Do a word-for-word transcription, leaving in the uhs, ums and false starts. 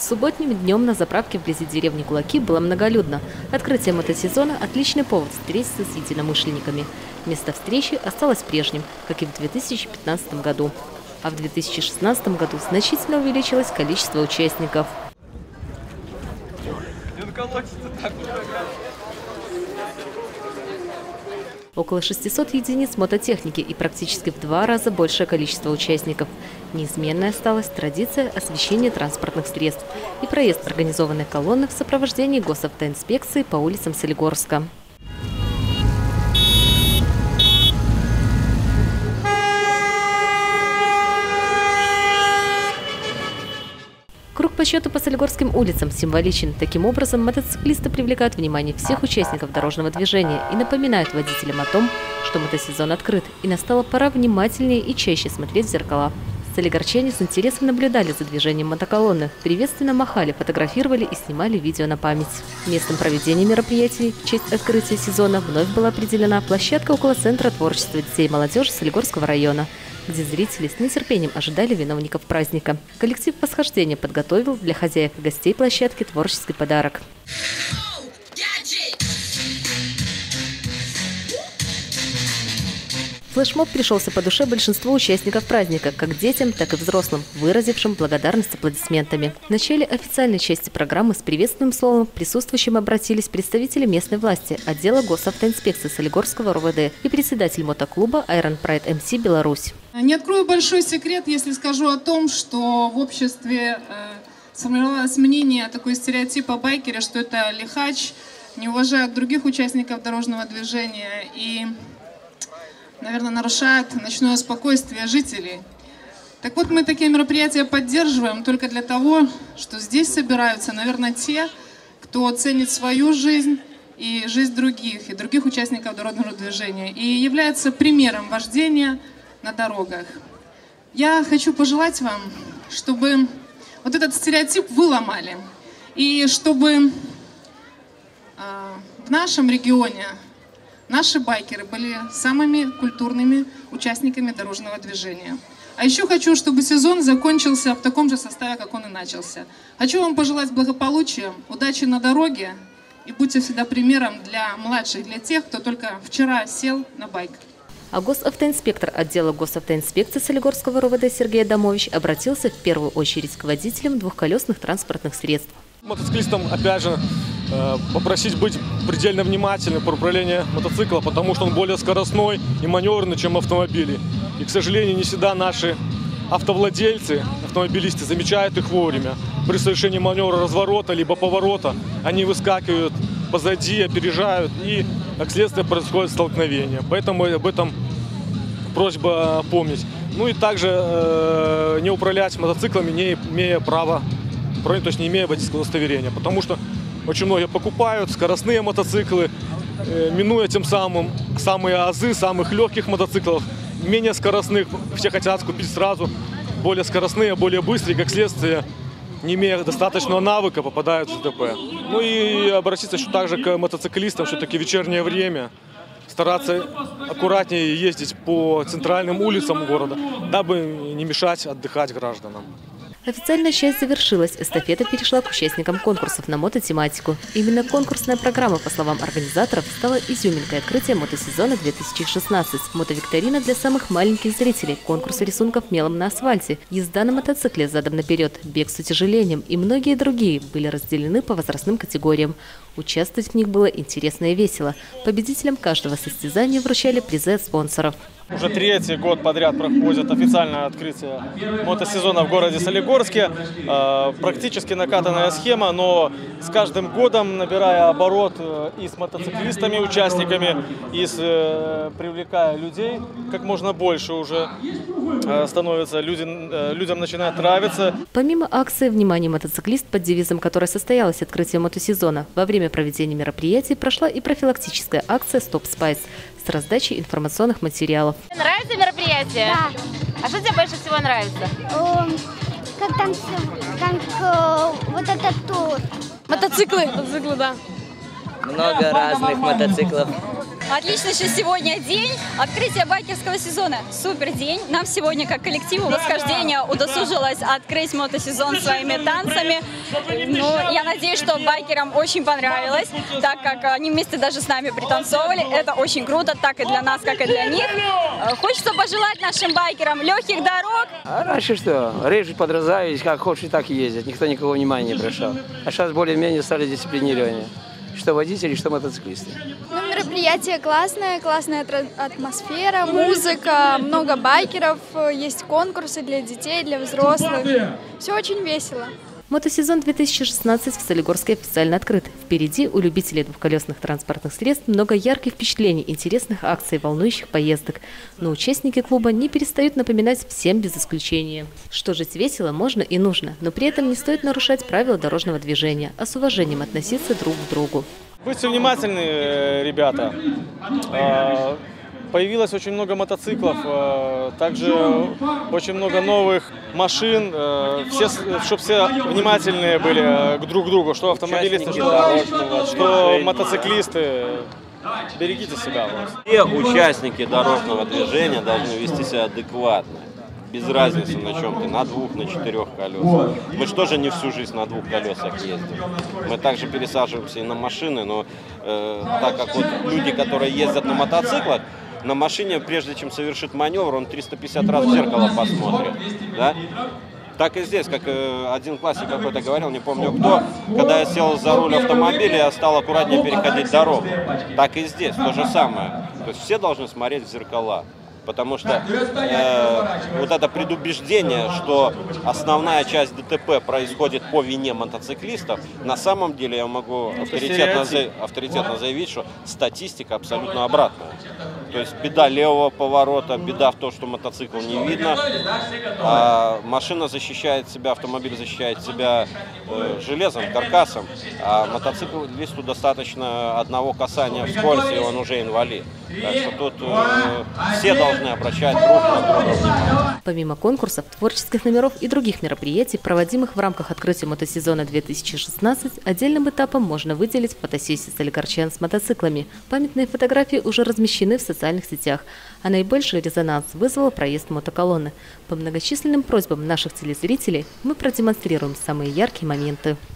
Субботним днем на заправке вблизи деревни Кулаки было многолюдно. Открытие мотосезона – отличный повод встретиться с единомышленниками. Место встречи осталось прежним, как и в две тысячи пятнадцатом году. А в две тысячи шестнадцатом году значительно увеличилось количество участников. Около шестисот единиц мототехники и практически в два раза большее количество участников. Неизменной осталась традиция освещения транспортных средств и проезд организованной колонны в сопровождении госавтоинспекции по улицам Солигорска. Круг по счету по Солигорским улицам символичен. Таким образом, мотоциклисты привлекают внимание всех участников дорожного движения и напоминают водителям о том, что мотосезон открыт, и настала пора внимательнее и чаще смотреть в зеркала. Солигорчане с интересом наблюдали за движением мотоколонны, приветственно махали, фотографировали и снимали видео на память. Местом проведения мероприятий в честь открытия сезона вновь была определена площадка около Центра творчества детей и молодежи Солигорского района, где зрители с нетерпением ожидали виновников праздника. Коллектив восхождения подготовил для хозяев и гостей площадки творческий подарок. Флешмоб пришелся по душе большинству участников праздника, как детям, так и взрослым, выразившим благодарность аплодисментами. В начале официальной части программы с приветственным словом присутствующим обратились представители местной власти, отдела госавтоинспекции Солигорского РОВД и председатель мотоклуба Iron Pride эм си Беларусь. Не открою большой секрет, если скажу о том, что в обществе э, сформировалось мнение, такой стереотип о байкере, что это лихач, не уважает других участников дорожного движения и, наверное, нарушает ночное спокойствие жителей. Так вот, мы такие мероприятия поддерживаем только для того, что здесь собираются, наверное, те, кто ценит свою жизнь и жизнь других, и других участников дорожного движения, и является примером вождения на дорогах. Я хочу пожелать вам, чтобы вот этот стереотип вы ломали, и чтобы э, в нашем регионе наши байкеры были самыми культурными участниками дорожного движения. А еще хочу, чтобы сезон закончился в таком же составе, как он и начался. Хочу вам пожелать благополучия, удачи на дороге и будьте всегда примером для младших, для тех, кто только вчера сел на байк. А госавтоинспектор отдела госавтоинспекции Солигорского РОВД Сергей Адамович обратился в первую очередь к водителям двухколесных транспортных средств. Мотоциклистам, опять же, попросить быть предельно внимательным при управлении мотоцикла, потому что он более скоростной и маневренный, чем автомобили. И, к сожалению, не всегда наши автовладельцы, автомобилисты замечают их вовремя. При совершении маневра разворота либо поворота они выскакивают позади, опережают, и, как следствие, происходит столкновение. Поэтому об этом просьба помнить. Ну и также э, не управлять мотоциклами, не имея права, то есть не имея водительского удостоверения. Потому что очень многие покупают скоростные мотоциклы, э, минуя тем самым самые азы самых легких мотоциклов, менее скоростных. Все хотят купить сразу более скоростные, более быстрые, как следствие, не имея достаточного навыка, попадают в ДТП. Ну и обратиться еще также к мотоциклистам, все-таки вечернее время, стараться аккуратнее ездить по центральным улицам города, дабы не мешать отдыхать гражданам. Официальная часть завершилась, эстафета перешла к участникам конкурсов на мототематику. Именно конкурсная программа, по словам организаторов, стала изюминкой открытия мотосезона две тысячи шестнадцать. Мотовикторина для самых маленьких зрителей, конкурсы рисунков мелом на асфальте, езда на мотоцикле задом наперед, бег с утяжелением и многие другие были разделены по возрастным категориям. Участвовать в них было интересно и весело. Победителям каждого состязания вручали призы от спонсоров. Уже третий год подряд проходит официальное открытие мотосезона в городе Солигорске. Практически накатанная схема, но с каждым годом, набирая оборот и с мотоциклистами, участниками, и с, привлекая людей, как можно больше уже становится, людям, людям начинает нравиться. Помимо акции «Внимание, мотоциклист», под девизом которой состоялось открытие мотосезона, во время проведения мероприятий прошла и профилактическая акция «Стоп Спайс» с раздачей информационных материалов. Нравится мероприятие? Да. А что тебе больше всего нравится? О, как танцы, как э, вот этот тур. Мотоциклы. Мотоциклы, да. Много разных мотоциклов. Отличнейший сегодня день. Открытие байкерского сезона. Супер день. Нам сегодня, как коллективу восхождения, удосужилось открыть мотосезон своими танцами. Ну, я надеюсь, что байкерам очень понравилось, так как они вместе даже с нами пританцовывали. Это очень круто, так и для нас, как и для них. Хочется пожелать нашим байкерам легких дорог. А раньше что? Режут, подразавились, как хочешь, так и ездят. Никто никого внимания не обращал. А сейчас более-менее стали дисциплинированнее. Что водители, что мотоциклисты. Ну, мероприятие классное, классная атмосфера, музыка, много байкеров, есть конкурсы для детей, для взрослых. Все очень весело. Мотосезон две тысячи шестнадцать в Солигорске официально открыт. Впереди у любителей двухколесных транспортных средств много ярких впечатлений, интересных акций, волнующих поездок. Но участники клуба не перестают напоминать всем без исключения, что жить весело можно и нужно, но при этом не стоит нарушать правила дорожного движения, а с уважением относиться друг к другу. Будьте внимательны, ребята. Появилось очень много мотоциклов, также очень много новых машин. Все, чтобы все внимательные были друг к другу, что автомобилисты, что, что мотоциклисты. Берегите себя. Все участники дорожного движения должны вести себя адекватно. Без разницы на чем ты, на двух, на четырех колесах. Мы же тоже не всю жизнь на двух колесах ездим. Мы также пересаживаемся и на машины, но э, так как вот люди, которые ездят на мотоциклах, на машине, прежде чем совершит маневр, он триста пятьдесят раз в зеркало посмотрит. Да? Так и здесь, как один классик какой-то говорил, не помню кто, когда я сел за руль автомобиля, я стал аккуратнее переходить дорогу. Так и здесь, то же самое. То есть все должны смотреть в зеркала. Потому что э, вот это предубеждение, что основная часть ДТП происходит по вине мотоциклистов, на самом деле я могу авторитетно, авторитетно заявить, что статистика абсолютно обратная. То есть беда левого поворота, беда в том, что мотоцикл не видно, а машина защищает себя, автомобиль защищает себя э, железом, каркасом, а мотоциклисту достаточно одного касания вскользь, и он уже инвалид. Так что тут э, все должны обращать друг на друга внимание. Помимо конкурсов, творческих номеров и других мероприятий, проводимых в рамках открытия мотосезона две тысячи шестнадцать, отдельным этапом можно выделить фотосессии солигорчан с мотоциклами. Памятные фотографии уже размещены в социальных сетях, а наибольший резонанс вызвал проезд мотоколонны. По многочисленным просьбам наших телезрителей мы продемонстрируем самые яркие моменты.